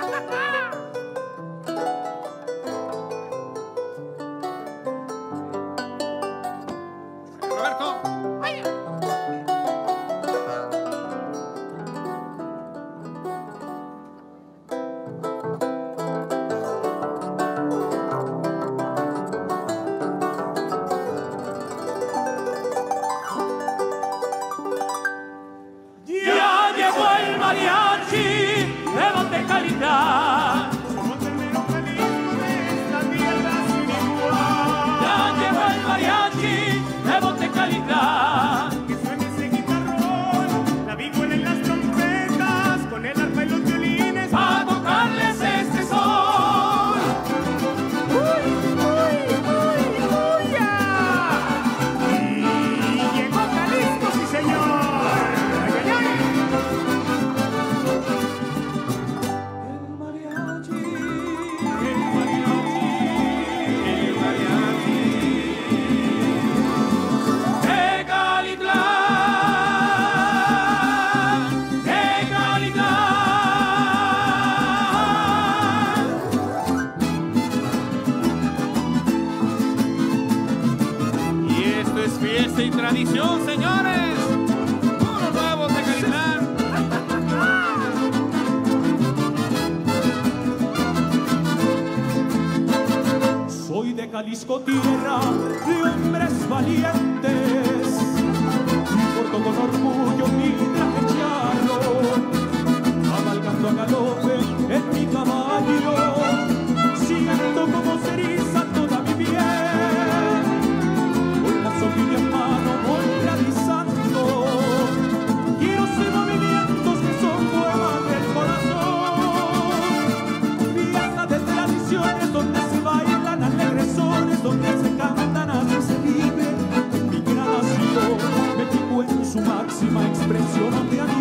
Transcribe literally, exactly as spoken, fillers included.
Tradición, señores, unos nuevos de calidad. Soy de Jalisco, tierra de hombres valientes, y porto con orgullo mi traje charro, cabalgando a galope en mi caballo, siento como se eriza toda mi piel. Sombrilla en mano voy realizando giros y movimientos que son poemas del corazón. Fiesta de tradiciones donde se bailan alegres sones, donde se cantan, así se vive en mi gran nación. México en su máxima expresión, donde